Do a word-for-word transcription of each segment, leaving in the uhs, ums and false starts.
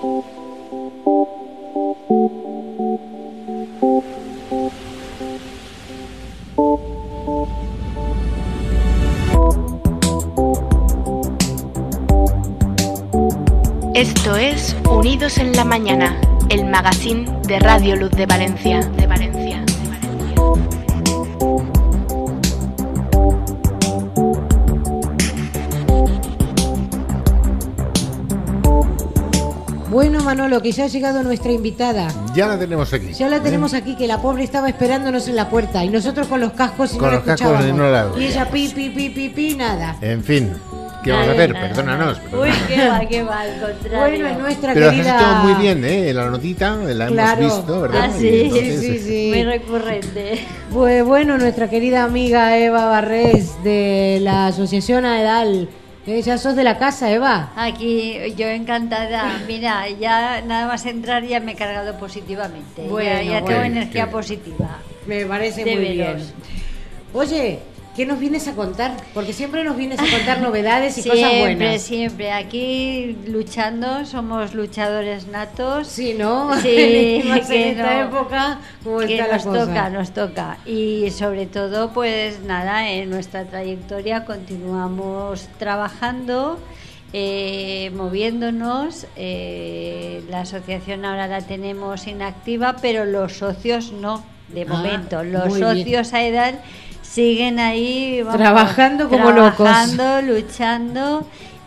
Esto es Unidos en la Mañana, el magazine de Radio Luz de Valencia, de Valencia. Bueno, Manolo, que ya ha llegado nuestra invitada. Ya la tenemos aquí. Ya la tenemos ¿Eh? aquí, que la pobre estaba esperándonos en la puerta y nosotros con los cascos y con no los la escuchábamos. Cascos y, no la... y ella pi, pi, pi, pi, pi, nada. En fin. ¿Qué vamos a hacer? Perdónanos. Uy, qué va, qué va, al contrario. Bueno, es nuestra Pero querida... has estado muy bien, ¿eh? La notita la claro. hemos visto, ¿verdad? Ah, sí, entonces... sí, sí. Muy recurrente. Pues bueno, nuestra querida amiga Eva Barrés de la Asociación AEDAL. ¿Eh? Ya sos de la casa, Eva. Aquí, yo encantada. Mira, ya nada más entrar ya me he cargado positivamente. Bueno, ya ya bueno. tengo Qué- energía qué- positiva. Me parece De muy veros. bien. Oye, ¿qué nos vienes a contar? Porque siempre nos vienes a contar novedades y Siempre, cosas buenas. siempre. Aquí luchando, somos luchadores natos. Sí, ¿no? Sí, Más que en esta no. época, como Que está la nos cosa. toca, nos toca. Y sobre todo, pues nada, en nuestra trayectoria continuamos trabajando, eh, moviéndonos. Eh, la asociación ahora la tenemos inactiva, pero los socios no, de Ah, momento. Los muy bien. socios AEDAL siguen ahí, vamos, Trabajando como locos. trabajando, luchando.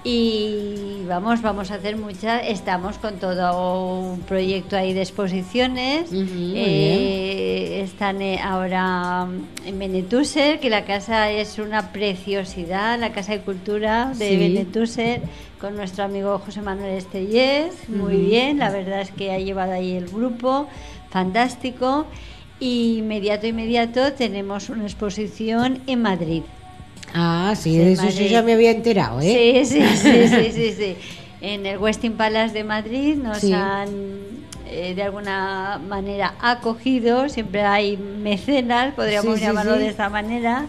Y vamos, vamos a hacer muchas. Estamos con todo un proyecto ahí de exposiciones. Ujú, muy Eh, están eh, ahora en Benetúser, que la casa es una preciosidad, la Casa de Cultura de Sí. Benetúser, con nuestro amigo José Manuel Estellés. Muy Ujú. bien, la verdad es que ha llevado ahí el grupo, fantástico. Y inmediato, inmediato tenemos una exposición en Madrid. Ah, sí, Sí, de eso Madrid. yo ya me había enterado, ¿eh? Sí, sí, sí, sí, sí, sí. En el Westin Palace de Madrid nos Sí. han eh, de alguna manera acogido, siempre hay mecenas, podríamos Sí, sí, llamarlo sí. de esta manera,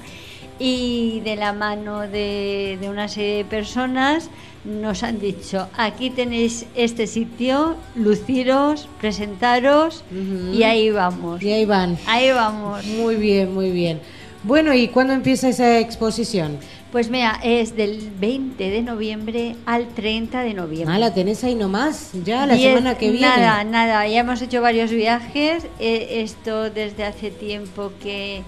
y de la mano de, de una serie de personas nos han dicho, aquí tenéis este sitio, luciros, presentaros, Ujú. y ahí vamos. Y ahí van. Ahí vamos. Muy bien, muy bien. Bueno, ¿y cuándo empieza esa exposición? Pues mira, es del veinte de noviembre al treinta de noviembre. Ah, la tenés ahí nomás, ya la Diez- semana que viene. Nada, nada, ya hemos hecho varios viajes. eh, esto desde hace tiempo que,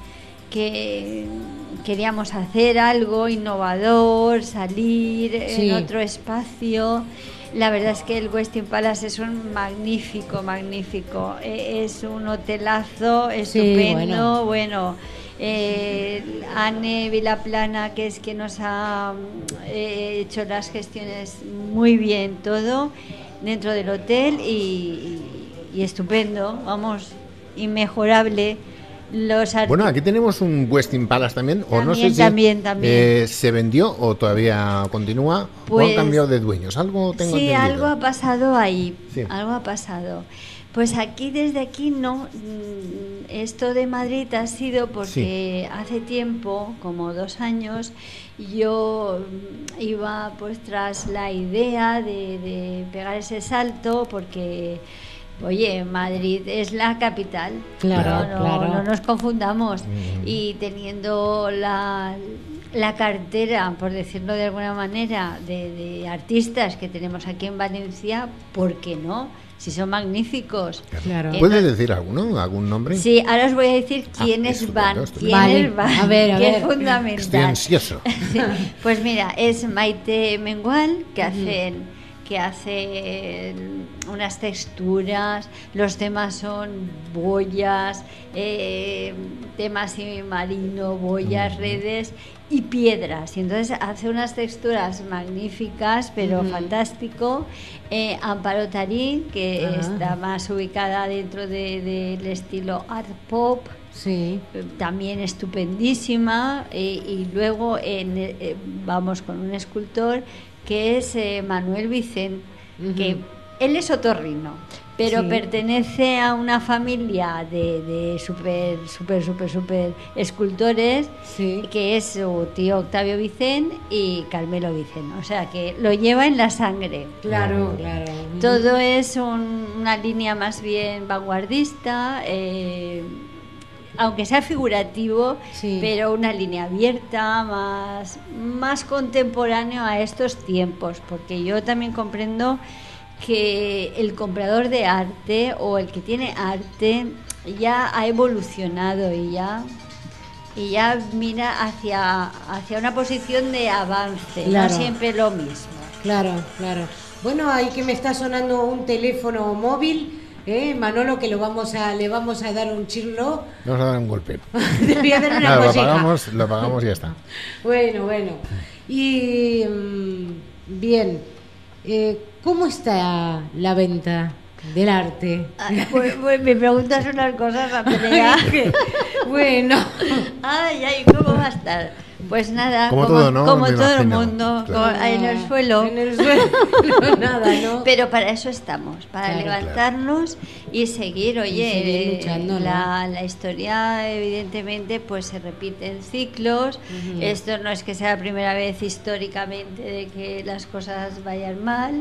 que queríamos hacer algo innovador, salir Sí. en otro espacio. La verdad es que el Westin Palace es un magnífico, magnífico. eh, es un hotelazo estupendo, bueno. bueno. Eh, Anne Vilaplana, que es quien nos ha eh, hecho las gestiones muy bien todo dentro del hotel y, y estupendo, vamos, inmejorable. Los art- Bueno, aquí tenemos un Westin Palace también, o no sé También, si también, también. eh, se vendió o todavía continúa, o Pues- han cambiado de dueños. Algo tengo Sí, entendido. algo ha pasado ahí, Sí. algo ha pasado. Pues aquí, desde aquí, no. mm, Esto de Madrid ha sido porque hace tiempo, como dos años, yo mm, iba pues tras la idea de, de pegar ese salto porque... Oye, Madrid es la capital, Claro, no, no, claro. no nos confundamos. Mm. Y teniendo la, la cartera, por decirlo de alguna manera, de, de artistas que tenemos aquí en Valencia, ¿por qué no? Si son magníficos. Claro. Eh, ¿Puedes decir alguno, algún nombre? Sí, ahora os voy a decir Ah, quiénes estupendo, van, estupendo. quiénes Vale, van, a ver, a que ver. es fundamental. Estoy ansioso. Sí, pues mira, es Maite Mengual, que Ujú. hacen que hace unas texturas, los temas son boyas, eh, temas marino, boyas, Ujú. redes y piedras. Y entonces hace unas texturas magníficas, pero Ujú. fantástico. Eh, Amparo Tarín, que Ajá. está más ubicada dentro de- del estilo art pop, Sí. eh, también estupendísima. eh, y luego en, eh, vamos con un escultor que es eh, Manuel Vicent, Ujú. que él es otorrino, pero Sí. pertenece a una familia de, de super, super, super, super escultores, Sí. que es su tío Octavio Vicent y Carmelo Vicent. O sea que lo lleva en la sangre. Claro, claro. Todo es un- una línea más bien vanguardista, eh, aunque sea figurativo, Sí. pero una línea abierta, más, más contemporáneo a estos tiempos, porque yo también comprendo que el comprador de arte o el que tiene arte ya ha evolucionado y ya y ya mira hacia hacia una posición de avance, Claro. no siempre lo mismo. Claro, claro. Bueno, ahí que me está sonando un teléfono móvil, ¿eh? Manolo, que lo vamos a, le vamos a dar un chirlo. Vamos a dar un golpe. Te voy a dar una Nada, lo colleja. apagamos, lo apagamos y ya está. Bueno, bueno. Y mm, bien, eh, ¿cómo está la venta del arte? Ah, pues, pues me preguntas unas cosas a pelea. Bueno, Ay, ay, ¿cómo va a estar? Pues nada, Como como, todo, ¿no? como Me todo el imagino. mundo, Claro. como- en el suelo. En el suelo, nada, ¿no? Pero para eso estamos, para Claro. levantarnos y seguir. Oye, Y seguir eh, luchando, ¿no? la, la historia evidentemente pues se repite en ciclos. Ujú. Esto no es que sea la primera vez históricamente de que las cosas vayan mal.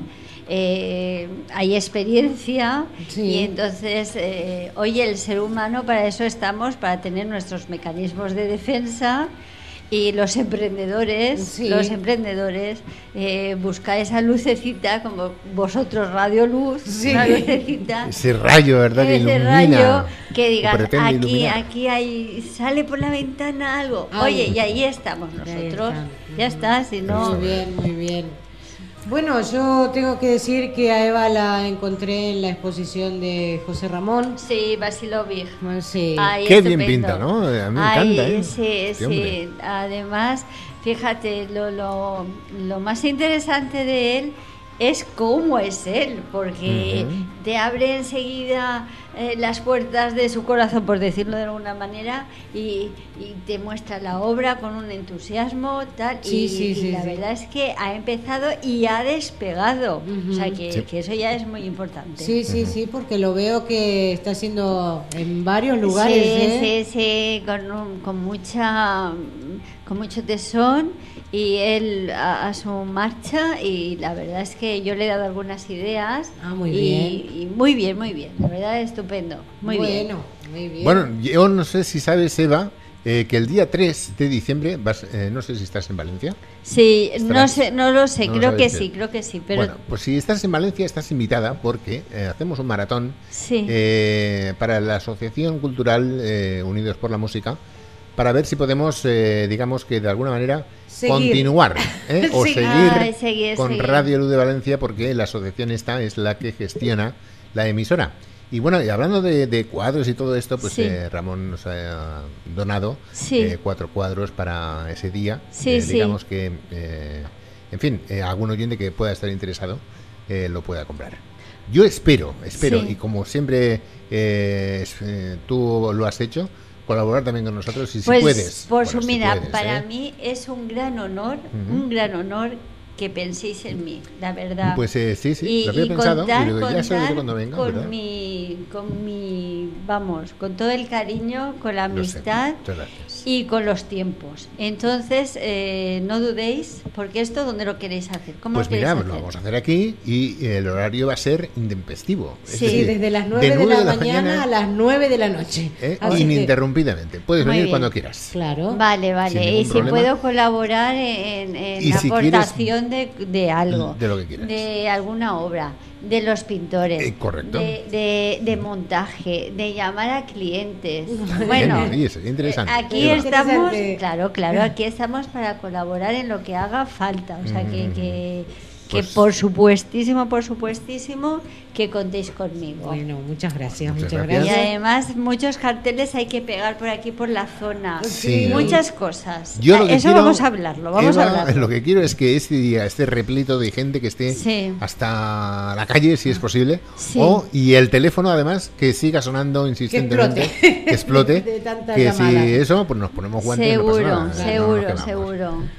Eh, hay experiencia Sí. y entonces, eh, oye, el ser humano para eso estamos, para tener nuestros mecanismos de defensa. Y los emprendedores, Sí. los emprendedores, eh, buscar esa lucecita, como vosotros, Radio Luz, Sí. una lucecita, Ese rayo, ¿verdad? Que ese ilumina. rayo que o digan, pretende aquí, iluminar. aquí hay, sale por la ventana algo. Algo. Oye, y ahí estamos Ahí nosotros. están. Ya está, si no... Muy bien, muy bien. Bueno, yo tengo que decir que a Eva la encontré en la exposición de José Ramón. Sí, Basilovic. Bueno, sí. Ay, Qué bien estupendo. pinta, ¿no? A mí me Ay, encanta, ¿eh? Sí, Este hombre. sí. Además, fíjate, lo, lo, lo más interesante de él es cómo es él, porque Ujú. te abre enseguida eh, las puertas de su corazón, por decirlo de alguna manera, y, y te muestra la obra con un entusiasmo, tal, Sí, y, sí, y sí, la sí. verdad es que ha empezado y ha despegado, Ujú. o sea que, Sí. que eso ya es muy importante. Sí, sí, sí, porque lo veo que está haciendo en varios lugares. Sí, ¿eh? sí, sí, con, un- con mucha, con mucho tesón y él a, a su marcha y la verdad es que yo le he dado algunas ideas. Ah, muy y, bien. y muy bien, muy bien, la verdad estupendo, muy bien. bueno, muy bien. Bueno, yo no sé si sabes, Eva, eh, que el día tres de diciembre, vas, eh, no sé si estás en Valencia. Sí, no Estarás- sé, no lo sé, no lo creo sabes que bien. sí, creo que sí, pero Bueno, pues si estás en Valencia estás invitada porque eh, hacemos un maratón sí. eh, para la Asociación Cultural eh, Unidos por la Música para ver si podemos, eh, digamos que de alguna manera, Seguir. continuar ¿eh? o Sí. seguir, Ay, seguir, con seguir. Radio Luz de Valencia porque la asociación esta es la que gestiona la emisora. Y bueno, y hablando de, de cuadros y todo esto, pues Sí. eh, Ramón nos ha donado Sí. eh, cuatro cuadros para ese día. Sí, Eh, sí. digamos que, eh, en fin, eh, algún oyente que pueda estar interesado eh, lo pueda comprar. Yo espero, espero, Sí. y como siempre eh, es- eh, tú lo has hecho, colaborar también con nosotros y si Pues, puedes. por bueno, su, si mira, puedes, para ¿eh? mí es un gran honor, Ujú. un gran honor que penséis en mí, la verdad. Pues eh, sí, sí, y, lo había y pensado. contar, y digo, ya se lo diré contar cuando venga, con ¿verdad? mi, con mi, vamos, con todo el cariño, con la Lo sé. amistad Muchas gracias. y con los tiempos. Entonces, eh, no dudéis, porque esto, ¿dónde lo queréis hacer? ¿Cómo Pues lo queréis mira, hacer? lo vamos a hacer aquí y el horario va a ser intempestivo. Es Sí. Sí, decir, desde las nueve de, nueve la, mañana, a las nueve de la noche. ¿eh? Así que- ininterrumpidamente. Puedes Muy venir bien. cuando quieras. Claro. Vale, Sin vale. ningún Y si problema. puedo colaborar en, en Y la si quieres- aportación de, de algo, De lo que quieras. de alguna obra, de los pintores, Eh, correcto. de, de- de montaje, de llamar a clientes. Bueno, Oye, sería interesante. eh, aquí Eva. estamos, Interesante. claro, claro, aquí estamos para colaborar en lo que haga falta. O sea, que, que, que Pues- por supuestísimo, por supuestísimo, que contéis conmigo. Bueno, muchas gracias, Muchas muchas, gracias. Y gracias. además muchos carteles hay que pegar por aquí por la zona. Sí. Muchas cosas. Yo lo que Eso quiero, vamos a hablarlo, vamos Eva, a hablarlo. Lo que quiero es que este día esté repleto de gente que esté Sí. hasta la calle, si es posible. Sí. O, y el teléfono, además, que siga sonando insistentemente. explote. Que explote. De tantas que llamadas. si eso, pues nos ponemos guantes. no pasa Seguro, nada, no nos seguro, quemamos. seguro.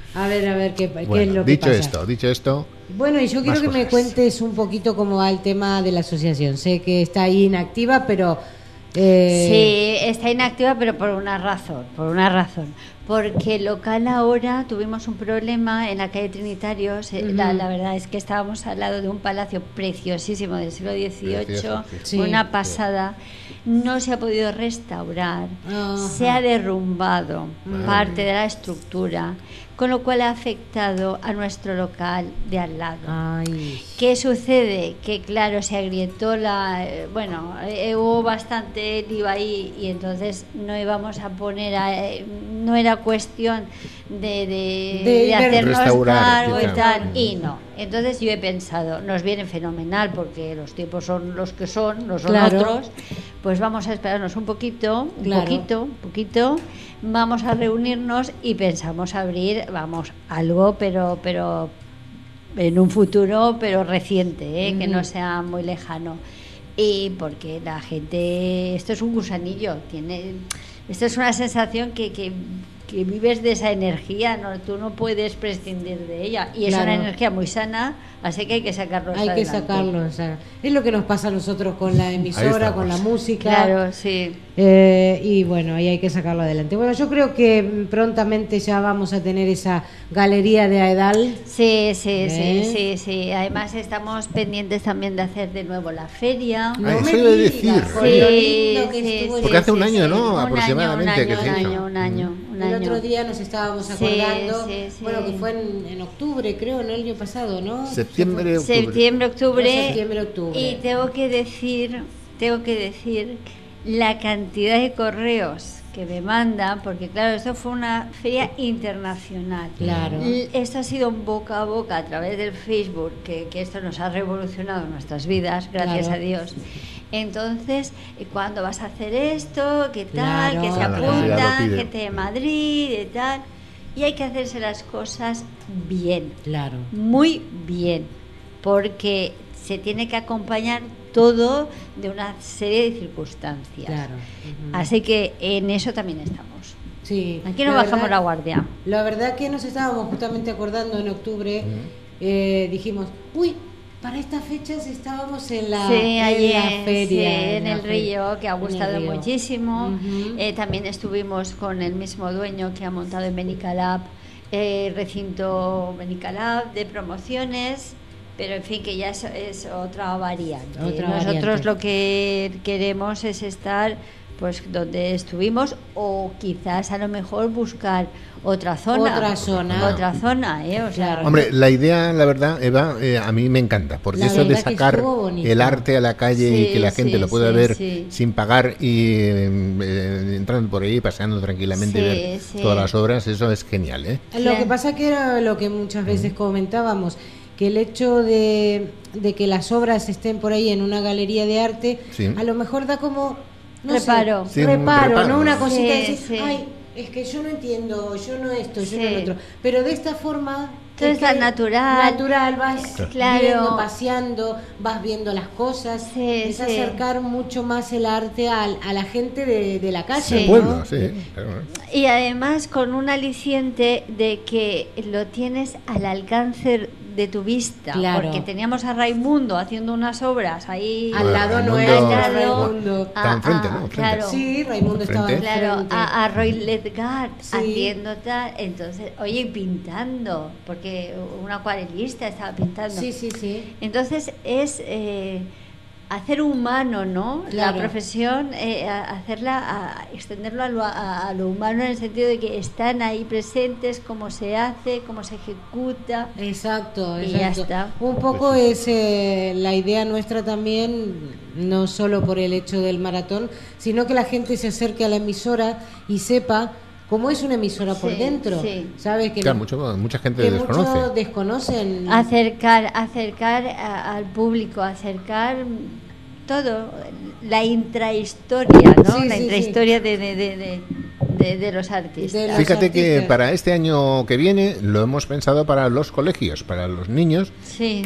A ver, a ver, ¿qué, Bueno, qué es lo que dicho pasa? esto, dicho esto... Bueno, y yo quiero más que me cosas. cuentes un poquito cómo va el tema de la asociación. Sé que está ahí inactiva, pero... eh, Sí, está inactiva, pero por una razón, por una razón. Porque local ahora tuvimos un problema en la calle Trinitarios. eh, Ujú. la, la verdad es que estábamos al lado de un palacio preciosísimo del siglo dieciocho, Precioso, sí. Sí. una pasada. No se ha podido restaurar, Ajá. se ha derrumbado Madre parte de la estructura, con lo cual ha afectado a nuestro local de al lado. Ay, ¿Qué sucede? Que claro, se agrietó la... eh, bueno, eh, hubo bastante lío ahí y entonces no íbamos a poner... A, eh, no era cuestión de, de, De de hacernos restaurar, cargo y quizá. tal. Y no. Entonces yo he pensado, nos viene fenomenal porque los tiempos son los que son, no son Claro. otros. Pues vamos a esperarnos un poquito, un Claro. poquito, un poquito. Vamos a reunirnos y pensamos abrir, vamos, algo, pero... pero en un futuro, pero reciente, ¿eh? Que Ujú. no sea muy lejano. Y porque la gente, esto es un gusanillo, tiene, esto es una sensación que, que, que vives de esa energía, ¿no? Tú no puedes prescindir de ella. Y es Claro. una energía muy sana, así que hay que sacarlo. hay que adelante. sacarlo. O sea, es lo que nos pasa a nosotros con la emisora, estamos. con la música. Claro, sí. Eh, y bueno, ahí hay que sacarlo adelante. Bueno, yo creo que mm, prontamente ya vamos a tener esa galería de Aedal. Sí, sí, ¿Eh? sí, sí, sí. Además estamos pendientes también de hacer de nuevo la feria. Ah, eso iba a decir. con lo Sí, lindo que sí, estuvo sí, el- Porque hace un sí, año, sí. ¿no? Un Aproximadamente año, que un se año, hizo. un año, un El año. otro día nos estábamos Sí, acordando, sí, sí. bueno, que fue en, en octubre, creo, ¿no? El año pasado, ¿no? Septiembre, octubre. Septiembre, octubre. Septiembre, octubre. Y tengo que decir, tengo que decir la cantidad de correos que me mandan, porque claro, esto fue una feria internacional. Claro. L- Esto ha sido un boca a boca a través del Facebook, que, que esto nos ha revolucionado nuestras vidas, gracias Claro. a Dios. Entonces, eh, ¿cuándo vas a hacer esto? ¿Qué tal? Claro. Que se Claro, la gente ya lo apuntan, pide. gente de Madrid, y tal. Y hay que hacerse las cosas bien, Claro. muy bien, porque se tiene que acompañar todo de una serie de circunstancias. Claro. Ujú. Así que en eso también estamos. Sí. Aquí no La bajamos verdad- la guardia. La verdad que nos estábamos justamente acordando en octubre, eh, dijimos, uy, para estas fechas estábamos en la, Sí, en allí la en- feria. sí, en en la el feria. río, que ha En el gustado río. muchísimo. Ujú. Eh, también estuvimos con el mismo dueño que ha montado en Benicalab, eh, recinto Benicalab de promociones, pero en fin, que ya es, es otra variante. Otra Nosotros variante. lo que queremos es estar pues donde estuvimos, o quizás a lo mejor buscar otra zona. Otra zona. Otra zona, ¿eh? O sea, Claro. Hombre, la idea, la verdad, Eva, eh, a mí me encanta, porque La eso de verdad que sacar estuvo bonito. el arte a la calle y Sí, que la gente sí, lo pueda sí, ver sí. sin pagar y eh, eh, entrando por ahí, paseando tranquilamente y Sí, ver sí. todas las obras, eso es genial, ¿eh? Lo Claro. que pasa que era lo que muchas veces comentábamos, que el hecho de, de que las obras estén por ahí en una galería de arte, Sí. a lo mejor da como no sé, Reparo. Sí, un reparo, reparo. ¿no? Una cosita de Sí, decir, sí. ay, es que yo no entiendo, yo no esto, yo no Sí. lo otro. Pero de esta forma... Todo es es tan que natural. Natural, vas Claro. viendo, paseando, vas viendo las cosas. Sí, es sí. acercar mucho más el arte al- a, la gente de, de la calle, Sí. El ¿no? pueblo, sí. claro. Y además con un aliciente de que lo tienes al alcance de tu vista, Claro. porque teníamos a Raimundo haciendo unas obras ahí Al lado Raimundo- nuestro, al lado, Raimundo. Está enfrente, ¿no? Enfrente. Claro, Sí, Raimundo estaba Frente. claro, enfrente. a, a Roy Ledgard Sí. haciendo tal, entonces, oye, pintando, porque un acuarelista estaba pintando. Sí, sí, sí. Entonces es eh, hacer humano, ¿no? Claro. La profesión, eh, a- hacerla, a extenderlo a lo, a- a lo humano en el sentido de que están ahí presentes, cómo se hace, cómo se ejecuta. Exacto, Y ya exacto. está. Un poco es eh, la idea nuestra también, no solo por el hecho del maratón, sino que la gente se acerque a la emisora y sepa cómo es una emisora por Sí, dentro. sí. ¿Sabes? Que, Claro, no- mucho, mucha gente que desconoce. muchos desconocen. Acercar, acercar a- al público, acercar todo, la intrahistoria, ¿no? Sí, la sí, intrahistoria de, de, de, de, de- de los artistas. De los Fíjate que artistas. para este año que viene lo hemos pensado para los colegios, para los niños Sí.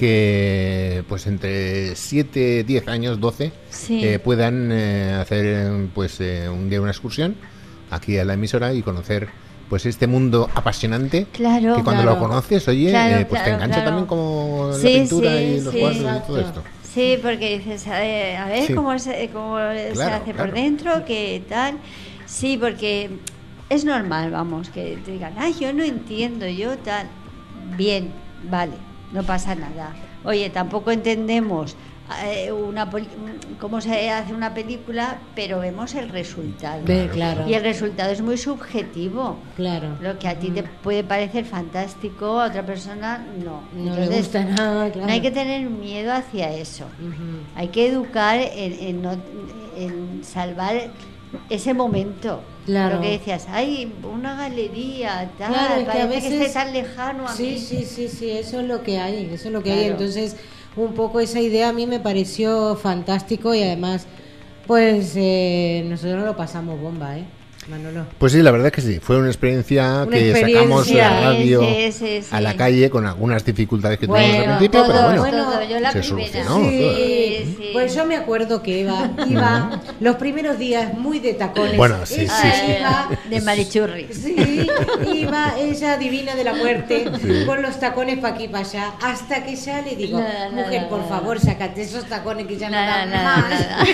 que pues entre siete, diez años, doce Sí. eh, puedan eh, hacer eh, pues eh, un día una excursión aquí a la emisora y conocer pues este mundo apasionante, claro, que cuando claro. lo conoces, oye, Claro, eh, pues claro, te engancha claro. también como Sí, la pintura sí, y los sí. cuadros y Exacto. todo esto. Sí, porque dices, a ver, a ver Sí. cómo, se, cómo se Claro, hace claro. por dentro, qué tal. Sí, porque es normal, vamos, que te digan, ay, yo no entiendo, yo tal. Bien, vale, no pasa nada. Oye, tampoco entendemos eh, una poli- cómo se hace una película, pero vemos el resultado. Ve, claro. Y el resultado es muy subjetivo. Claro. Lo que a ti te puede parecer fantástico, a otra persona no. No le Entonces, gusta nada, claro. no hay que tener miedo hacia eso. Ujú. Hay que educar en, en no- en salvar ese momento. Claro. Lo que decías, hay una galería, tal, Claro, es que a parece que, veces- esté tan lejano a Sí, mí. sí, sí, sí, eso es lo que hay, eso es lo que hay. Claro. Entonces, un poco esa idea a mí me pareció fantástico y además, pues eh, nosotros lo pasamos bomba, ¿eh, Manolo? Pues sí, la verdad es que sí, fue una experiencia Una que experiencia. sacamos la radio Sí, sí, sí. a la calle con algunas dificultades que Bueno, tuvimos al principio, todo, pero bueno, bueno, todo, yo la se primera. solucionó. todo. Sí, sí. Pues yo me acuerdo que iba, iba los primeros días muy de tacones. Bueno, sí, Ella sí, sí. iba- De Marichurri. Sí, iba ella divina de la muerte con los tacones para aquí y para allá, hasta que ya le digo, Nada, mujer, nada, por nada. favor, sácate esos tacones que ya no Nada, dan nada, más. nada.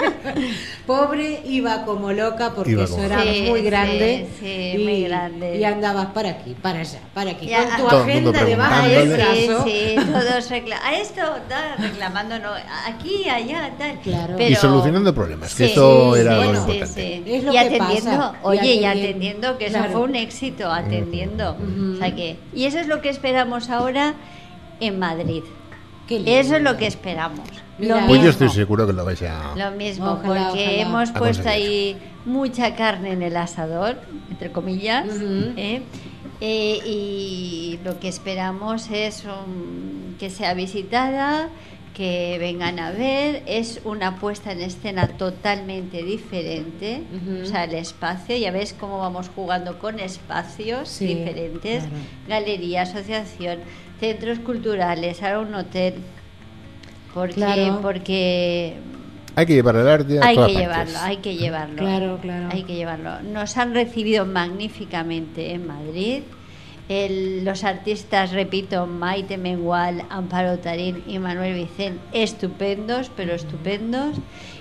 Pobre, iba como loca porque Iba eso como era loca. Sí, muy grande. sí, sí, muy grande. Y andabas para aquí, para allá, para aquí, Ya, con tu Todo el mundo agenda debajo del preguntándole. brazo. Sí, sí, todos reclamando. A esto, tal, reclamando, no, aquí, allá, tal. Claro. Y solucionando problemas, que Sí, eso sí, era bueno, lo sí, importante. sí. Es lo y que atendiendo, pasa, y oye, y atendiendo. atendiendo, que eso Claro. fue un éxito, atendiendo. Ujú. O sea que, y eso es lo que esperamos ahora en Madrid. Qué lindo. Eso es lo que esperamos. Mira. Lo Pues yo mismo. estoy seguro que lo vais a... Lo mismo, Ojalá, porque ojalá. hemos A puesto conseguir. ahí mucha carne en el asador, entre comillas, Ujú. ¿eh? Eh, y lo que esperamos es um, que sea visitada, que vengan a ver. Es una puesta en escena totalmente diferente, Ujú. o sea, el espacio, ya ves cómo vamos jugando con espacios Sí, diferentes, claro. galería, asociación, centros culturales, ahora un hotel, porque, Claro. porque Hay que llevar el arte a hay todas que partes. llevarlo, hay que llevarlo. Claro, claro. Hay que llevarlo. Nos han recibido magníficamente en Madrid. El- los artistas, repito, Maite Mengual, Amparo Tarín y Manuel Vicén, estupendos, pero estupendos.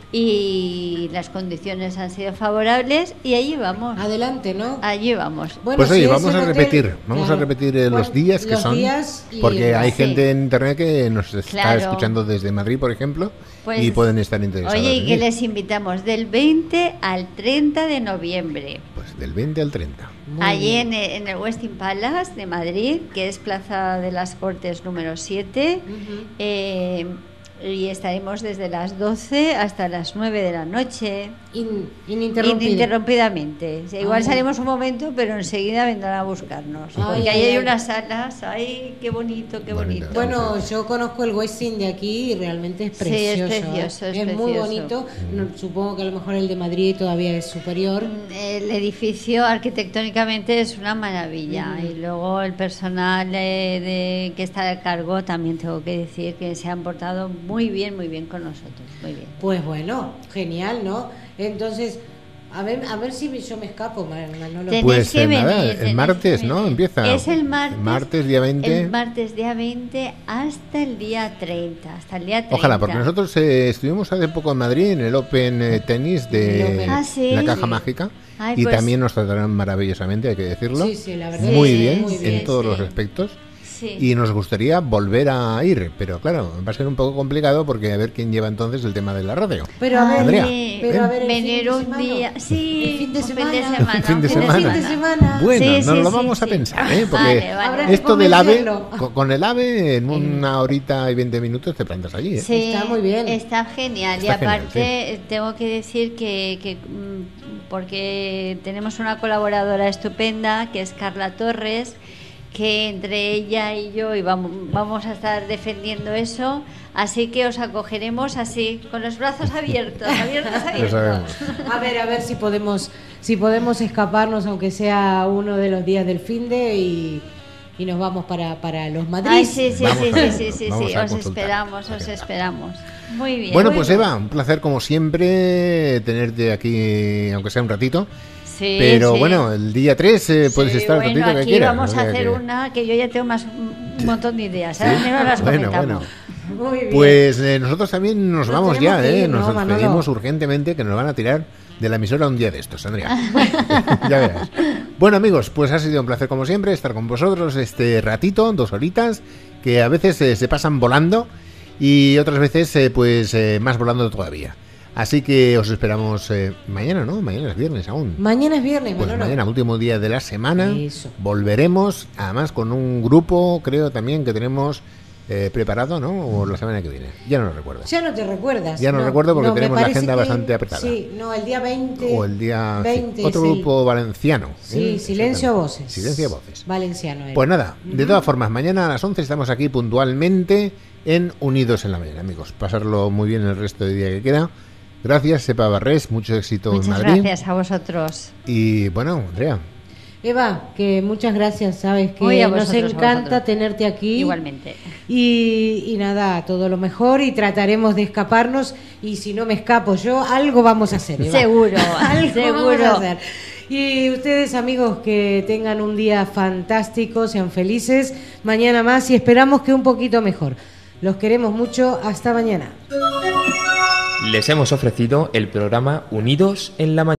Y las condiciones han sido favorables y allí vamos. Adelante, ¿no? Allí vamos. Bueno, Pues si oye, es vamos el a hotel, repetir, vamos claro. a repetir eh, los Bueno, días que los son, días y porque el- hay sí. gente en internet que nos está Claro. escuchando desde Madrid, por ejemplo, Pues, y pueden estar interesados. Oye, en y que ir. les invitamos del veinte al treinta de noviembre. Pues del veinte al treinta. Muy Allí bien. en, el- en el Westin Palace de Madrid, que es Plaza de las Cortes número siete, Ujú. eh, y estaremos desde las doce hasta las nueve de la noche, In- ininterrumpido. ininterrumpidamente. O sea, igual Ay. salimos un momento, pero enseguida vendrán a buscarnos. Ay, porque ay, ahí hay ay. unas salas, ay, qué bonito, qué Bonito. bonito. Bueno, yo conozco el Westin de aquí y realmente es Sí, es precioso. precioso, ¿eh? es muy precioso. bonito. No, supongo que a lo mejor el de Madrid todavía es superior. El edificio arquitectónicamente es una maravilla y luego el personal eh, de, que está a cargo también tengo que decir que se han portado muy bien, muy bien con nosotros, muy bien. Pues bueno, genial, ¿no? Entonces, a ver, a ver si yo me escapo, Man- Manolo. Tenéis Pues que eh, nada, venir, el tenéis martes, que ¿no? venir. Empieza. Es el martes. Martes, día veinte. El martes día veinte hasta el día treinta, hasta el día treinta. Ojalá, porque nosotros eh, estuvimos hace poco en Madrid en el Open eh, Tenis El de Open. Ah, ¿sí? la Caja Sí. Mágica. Ay, y pues- también nos tratarán maravillosamente, hay que decirlo. Sí, sí, la verdad. Muy Sí, bien, muy en bien, todos sí. los aspectos. Sí. Y nos gustaría volver a ir, pero claro, va a ser un poco complicado porque a ver quién lleva entonces el tema de la radio. Pero a ver, Andrea, pero a ver, el venir fin de un semana. día, sí, El fin de un semana. fin de semana, El fin de un semana. El fin de semana. Bueno, Sí, nos sí, lo sí, vamos a sí. pensar, ¿eh? Porque Vale, vale. Habrá que esto del AVE, convencerlo. con, con el AVE en una horita y veinte minutos te plantas allí, ¿eh? Sí, Está muy bien. Está genial. Está y genial, aparte, tengo que decir que, que, mm, porque tenemos una colaboradora estupenda, que es Carla Torres, que entre ella y yo y vamos, vamos a estar defendiendo eso. Así que os acogeremos así, con los brazos abiertos, abiertos, Lo abiertos. sabemos. A ver, a ver si podemos, si podemos escaparnos, aunque sea uno de los días del fin de y, y nos vamos para, para los Madrid. Ay, sí, sí, Vamos sí, a sí, verlo, sí, sí, vamos sí. a Os consultar. esperamos, os Ok. esperamos. Muy bien. Bueno, Muy pues bien. Eva, un placer como siempre tenerte aquí, aunque sea un ratito. Sí. Sí, pero sí. bueno, el día tres eh, puedes Sí, estar bueno, el ratito que aquí quieras. vamos o sea a hacer que- una que yo ya tengo más un montón de ideas. ¿Sí? Ahora mismo las Bueno, comentamos. bueno. Muy bien. Pues eh, nosotros también nos Nos vamos tenemos ya, que ¿eh? ir, ¿no, Nos Manolo? despedimos urgentemente, que nos van a tirar de la emisora un día de estos, Andrea. Ya verás. Bueno, amigos, pues ha sido un placer como siempre estar con vosotros este ratito, dos horitas, que a veces eh, se pasan volando y otras veces eh, pues eh, más volando todavía. Así que os esperamos eh, mañana, ¿no? Mañana es viernes aún. Mañana es viernes, Pues Manolo. mañana, último día de la semana, Eso. volveremos, además con un grupo, creo también que tenemos eh, preparado, ¿no? O la semana que viene, ya no lo recuerdo. Ya no te recuerdas. Ya no recuerdo porque me tenemos la parece agenda que- bastante apretada. Sí, no, el día veinte. O el día sí, veinte, otro sí. grupo valenciano. Sí, ¿eh? Silencio a Exactamente. Voces. Silencio a Voces. Valenciano. era. Pues nada, de todas formas, mañana a las once estamos aquí puntualmente en Unidos en la Mañana, amigos. Pasarlo muy bien el resto del día que queda. Gracias, Sepa Barrés, mucho éxito Muchas en Madrid. gracias a vosotros. Y bueno, Andrea, Eva, que muchas gracias, sabes que Muy a nos vosotros, a encanta vosotros. tenerte aquí. Igualmente. Y, y nada, todo lo mejor y trataremos de escaparnos y si no me escapo yo, algo vamos a hacer. Eva. Seguro, algo seguro. vamos a hacer. Y ustedes, amigos, que tengan un día fantástico, sean felices. Mañana más y esperamos que un poquito mejor. Los queremos mucho. Hasta mañana. Les hemos ofrecido el programa Unidos en la Mañana.